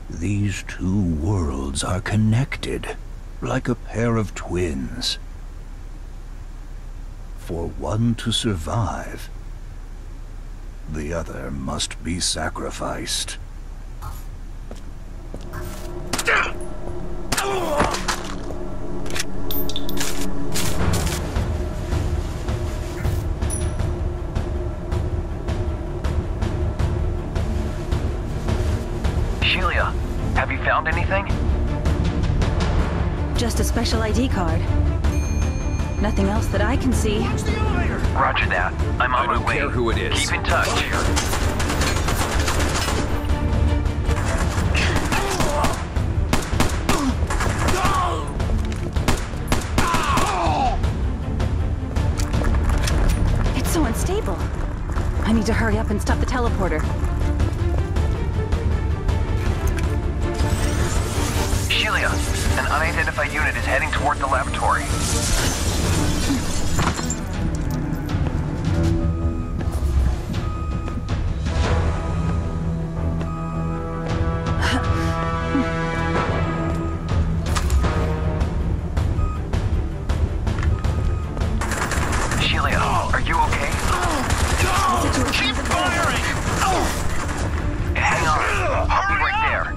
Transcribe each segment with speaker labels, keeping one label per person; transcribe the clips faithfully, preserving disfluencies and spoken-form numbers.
Speaker 1: These two worlds are connected, like a pair of twins. For one to survive, the other must be sacrificed.
Speaker 2: Sheila, have you found anything?
Speaker 3: Just a special I D card. Nothing else that I can see.
Speaker 2: Roger that. I'm on
Speaker 4: I don't
Speaker 2: my way.
Speaker 4: care who it is.
Speaker 2: Keep in touch.
Speaker 3: It's so unstable. I need to hurry up and stop the teleporter.
Speaker 2: Sheila, an unidentified unit is heading toward the laboratory. Sheila, are you okay? Keep firing! Hang on. I'll be right there.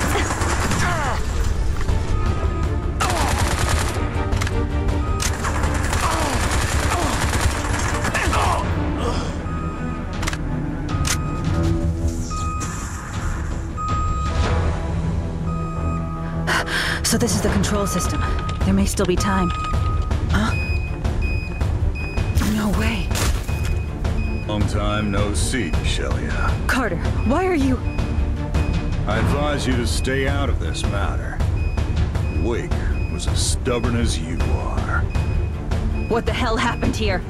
Speaker 3: So this is the control system. There may still be time. Huh? No way.
Speaker 5: Long time no see, Shelia.
Speaker 3: Carter, why are you...
Speaker 5: I advise you to stay out of this matter. Wake was as stubborn as you are.
Speaker 3: What the hell happened here?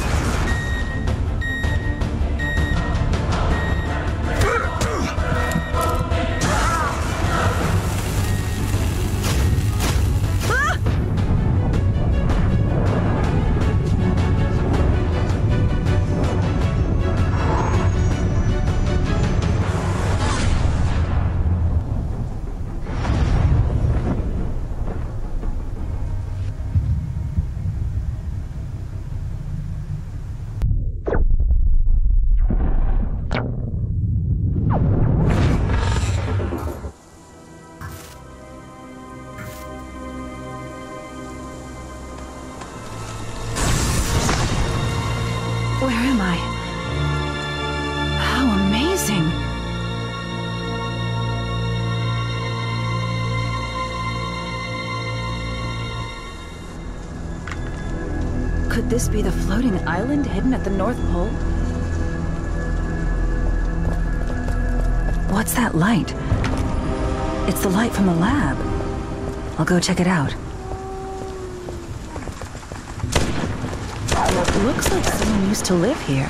Speaker 3: Where am I? How amazing! Could this be the floating island hidden at the North Pole? What's that light? It's the light from the lab. I'll go check it out. Looks like someone used to live here.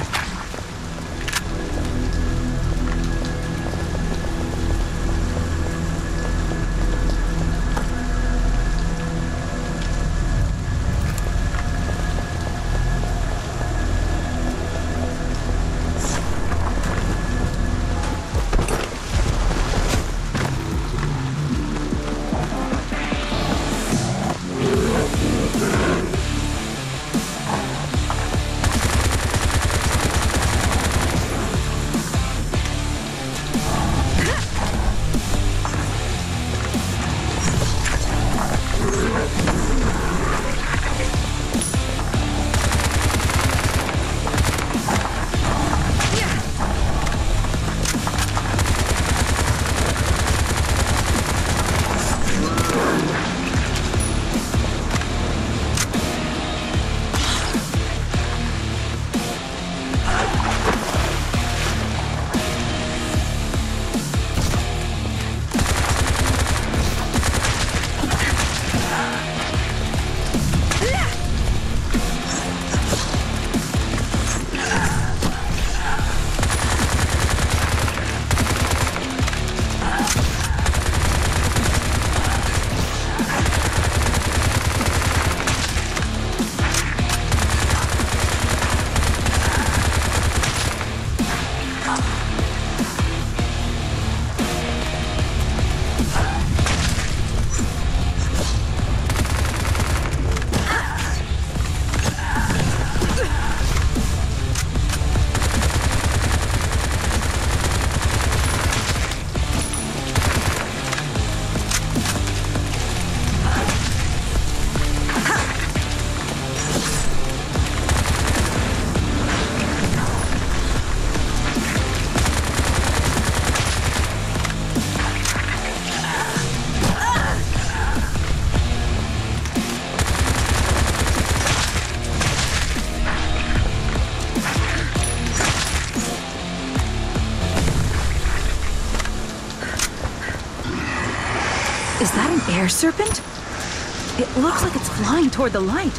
Speaker 3: Is that an air serpent? It looks like it's flying toward the light.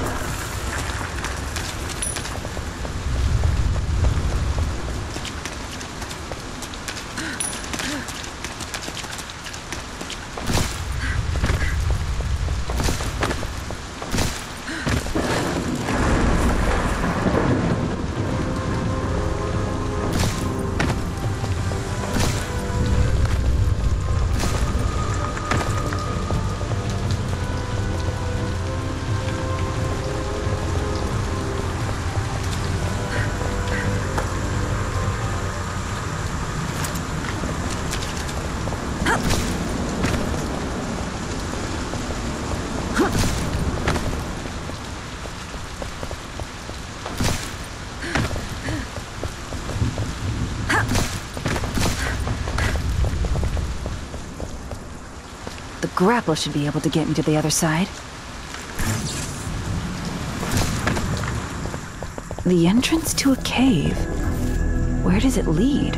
Speaker 3: The grapple should be able to get me to the other side. The entrance to a cave. Where does it lead?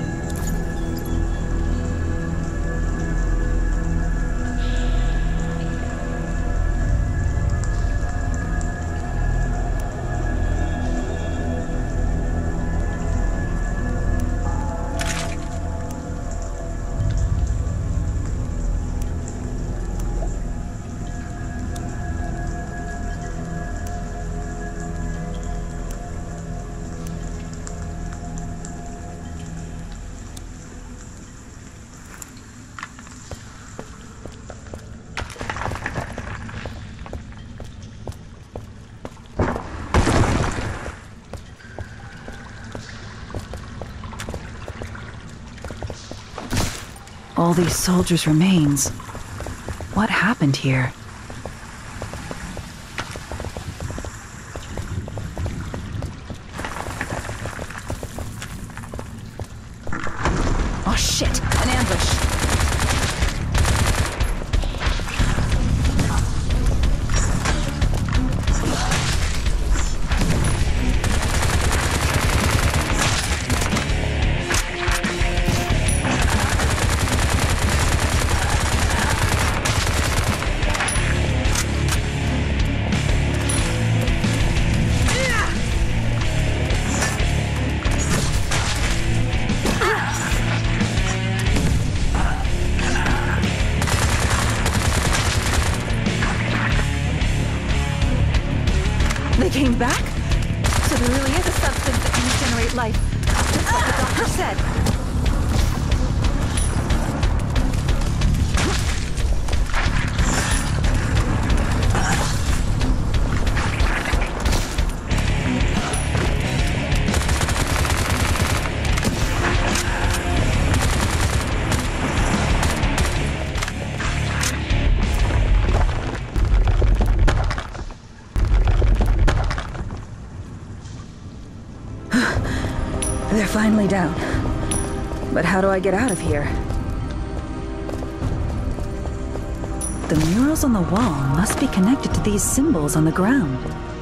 Speaker 3: All these soldiers' remains. What happened here? Oh shit! An ambush! They came back? So there really is a substance that can regenerate life, just like the doctor said. They're finally down. But how do I get out of here? The murals on the wall must be connected to these symbols on the ground.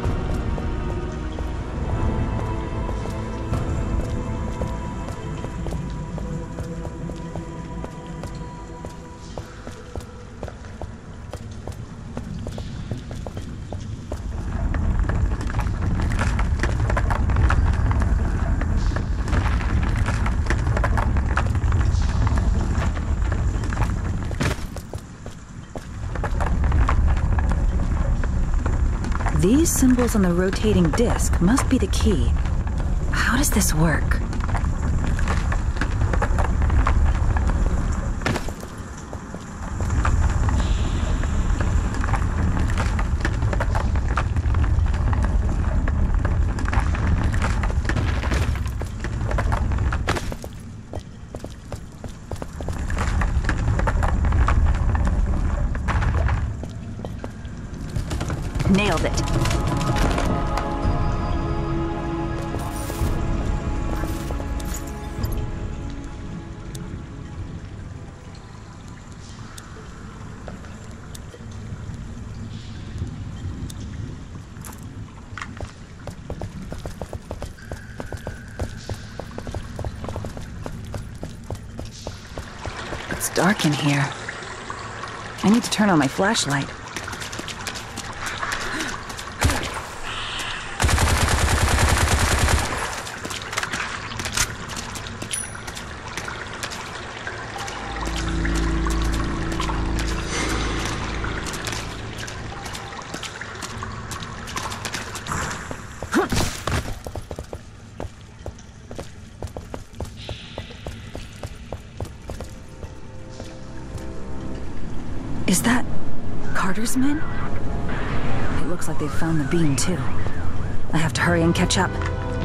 Speaker 3: These symbols on the rotating disc must be the key. How does this work? Nailed it. It's dark in here. I need to turn on my flashlight. Is that Carter's men? It looks like they've found the beam, too. I have to hurry and catch up.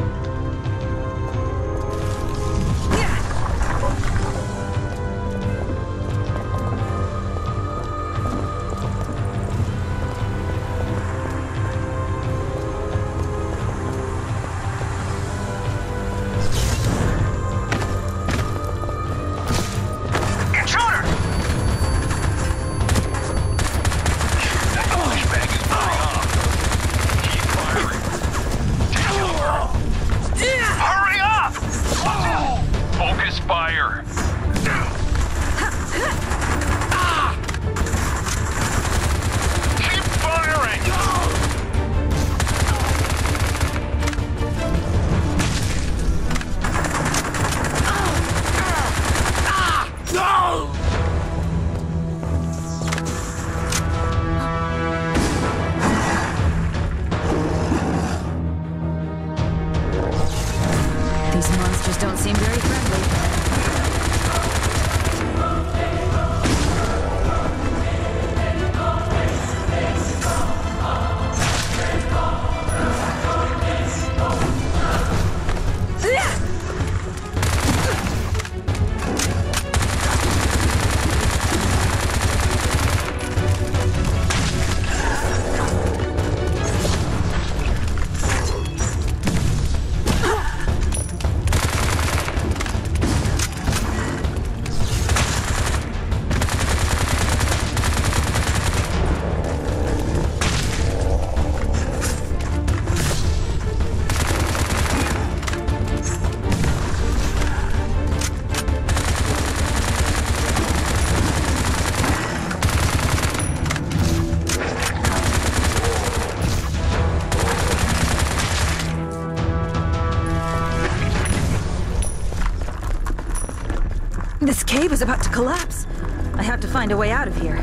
Speaker 3: This cave is about to collapse. I have to find a way out of here.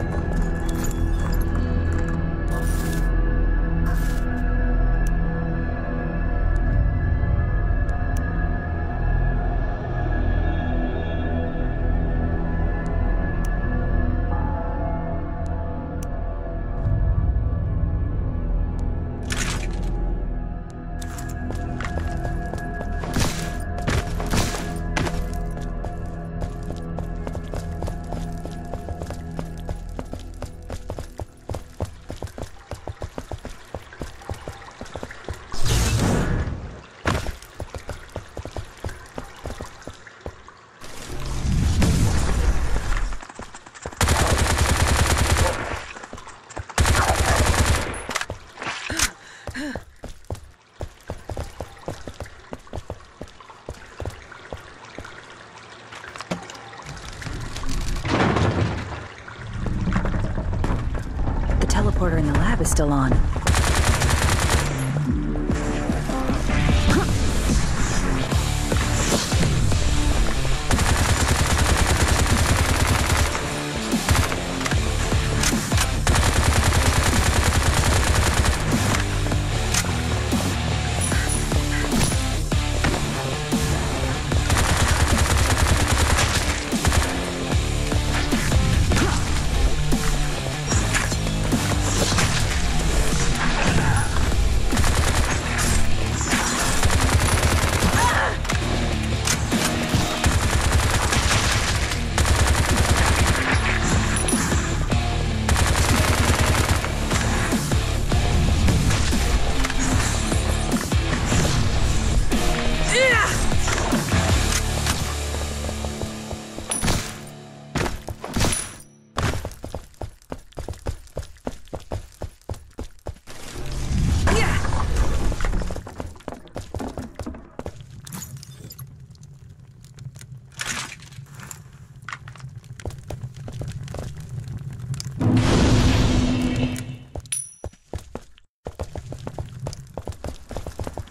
Speaker 3: The teleporter in the lab is still on.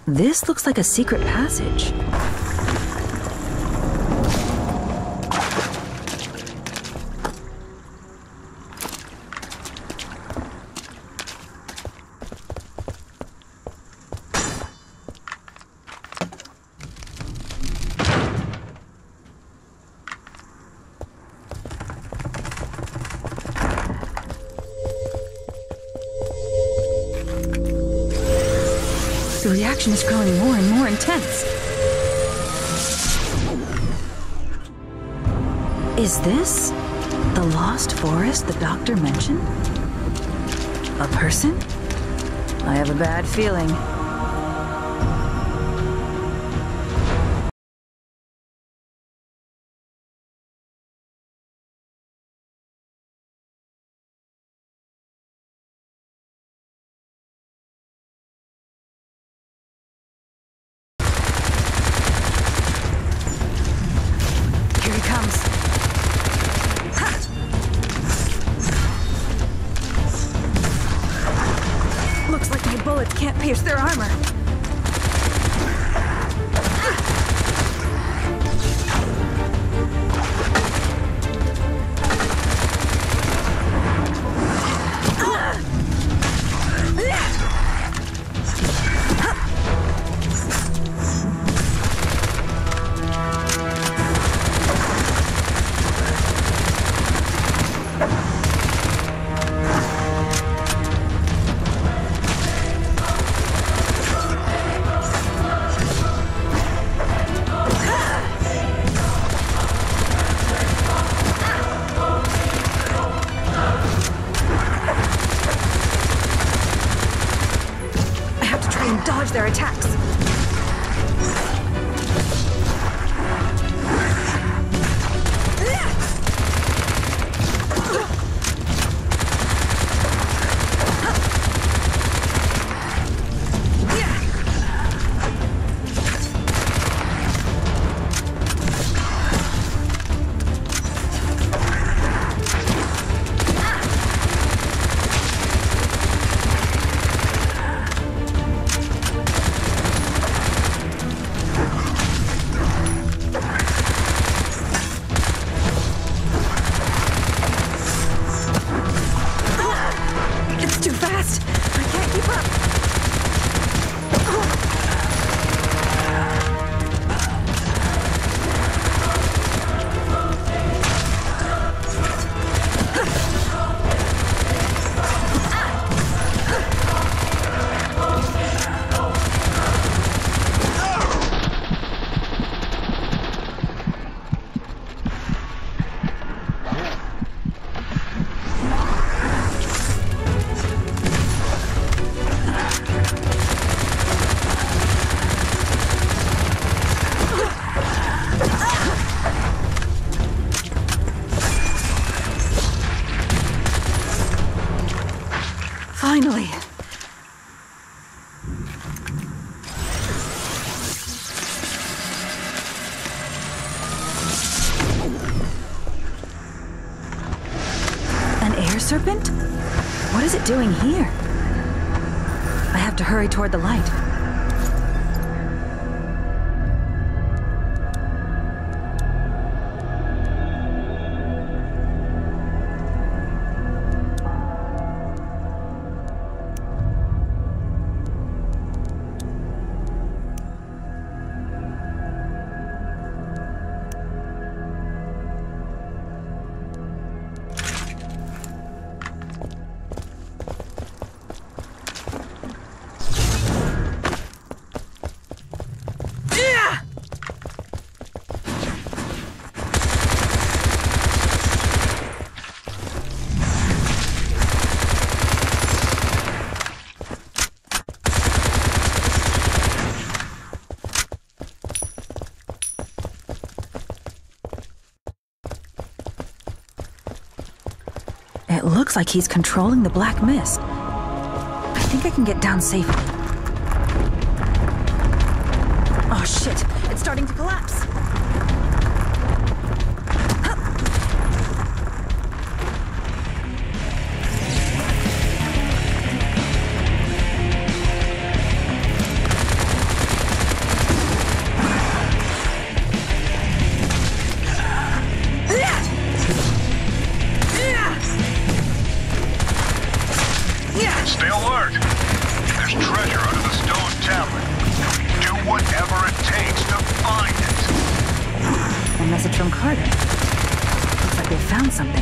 Speaker 3: This looks like a secret passage. The reaction is growing more and more intense. Is this the lost forest the doctor mentioned? A person? I have a bad feeling. Bullets can't pierce their armor. Dodge their attacks. Finally. An air serpent? What is it doing here? I have to hurry toward the light. It looks like he's controlling the black mist. I think I can get down safely. Oh shit, it's starting to collapse. from Carter. Looks like they found something.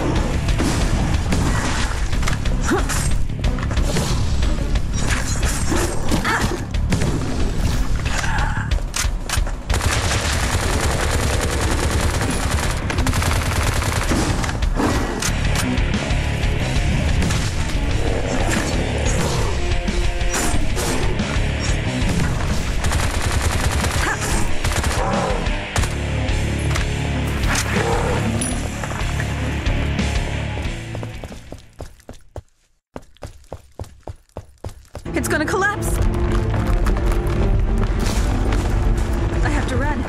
Speaker 3: It's gonna collapse! I have to run.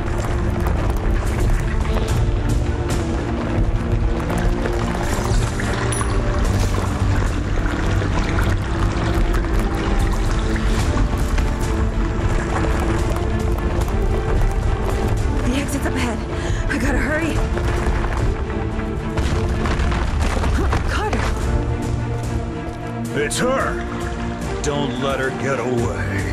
Speaker 3: The exit's up ahead. I gotta hurry. Carter!
Speaker 5: It's her! Don't let her get away.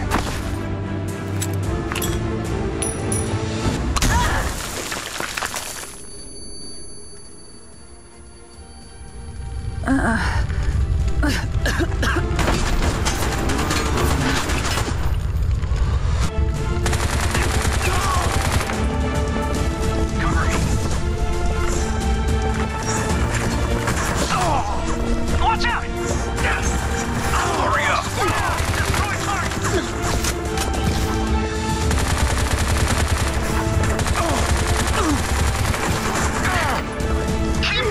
Speaker 2: Watch out! Hurry up! Destroy target! Keep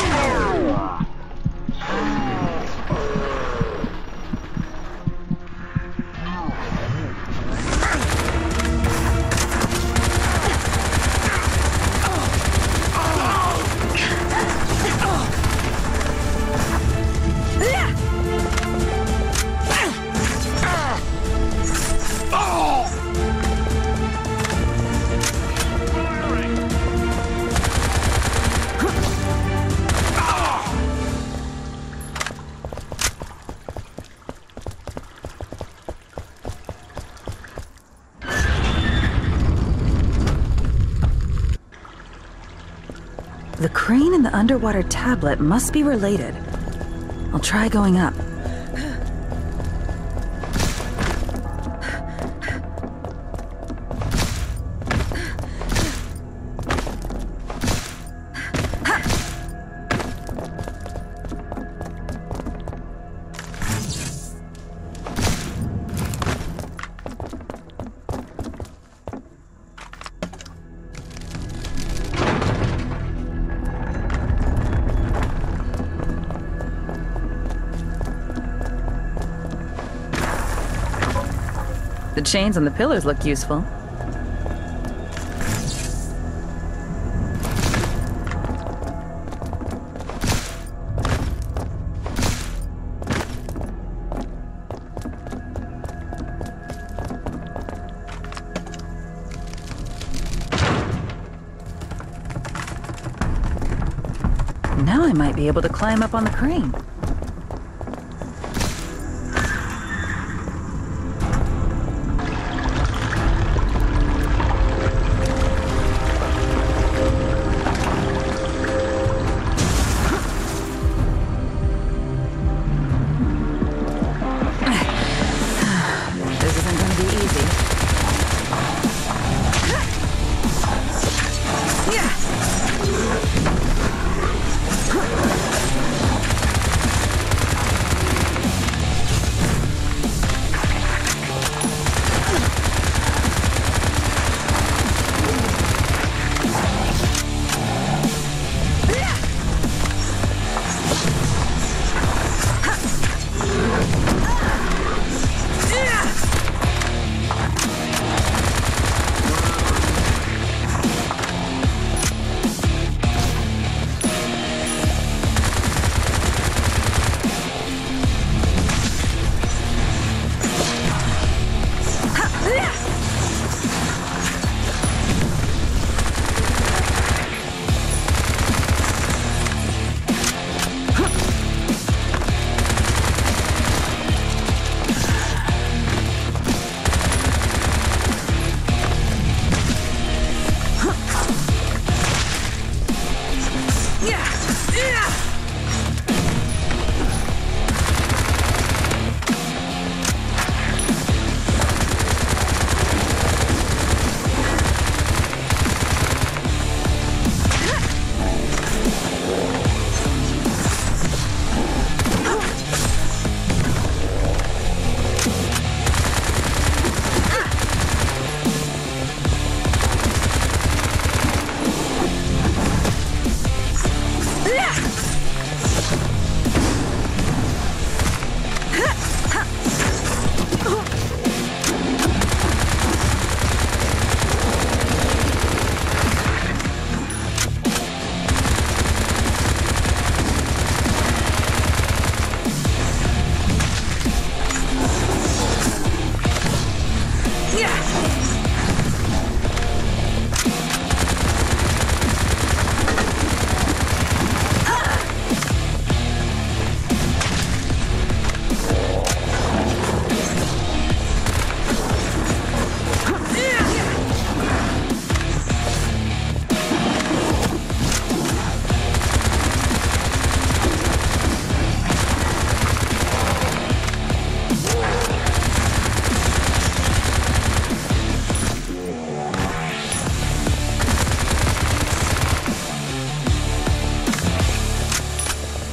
Speaker 3: The crane and the underwater tablet must be related. I'll try going up. The chains on the pillars look useful. Now I might be able to climb up on the crane.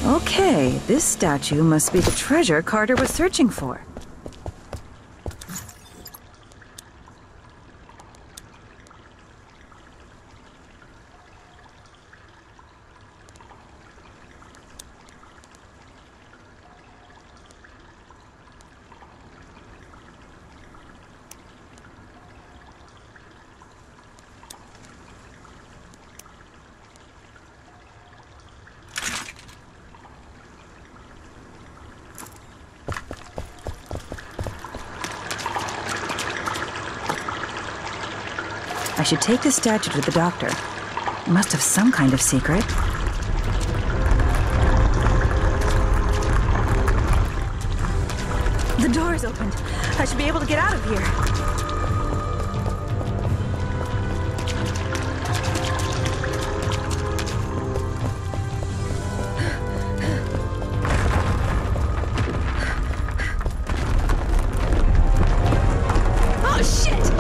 Speaker 3: Okay, this statue must be the treasure Carter was searching for. I should take this statue to the doctor. It must have some kind of secret. The door is opened. I should be able to get out of here. Oh, shit!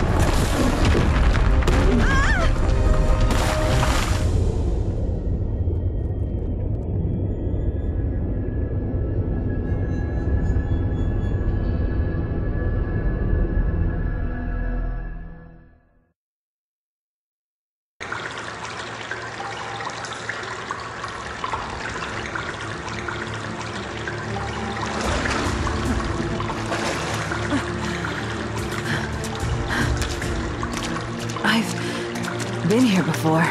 Speaker 3: I've been here before.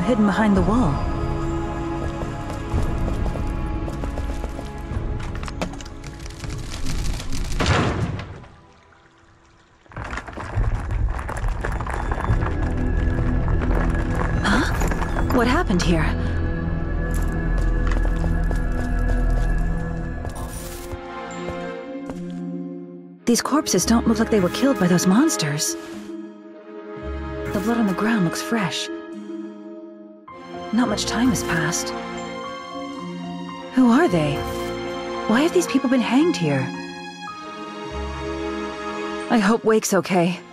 Speaker 3: hidden behind the wall. Huh? What happened here? These corpses don't look like they were killed by those monsters. The blood on the ground looks fresh. Not much time has passed. Who are they? Why have these people been hanged here? I hope Wake's okay.